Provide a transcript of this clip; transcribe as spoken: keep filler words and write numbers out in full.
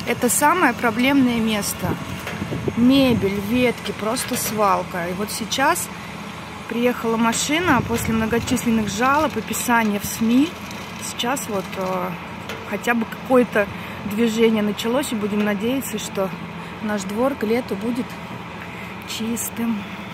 Это самое проблемное место. Мебель, ветки, просто свалка. И вот сейчас приехала машина после многочисленных жалоб и писания в СМИ. Сейчас вот э, хотя бы какое-то движение началось, и будем надеяться, что наш двор к лету будет чистым.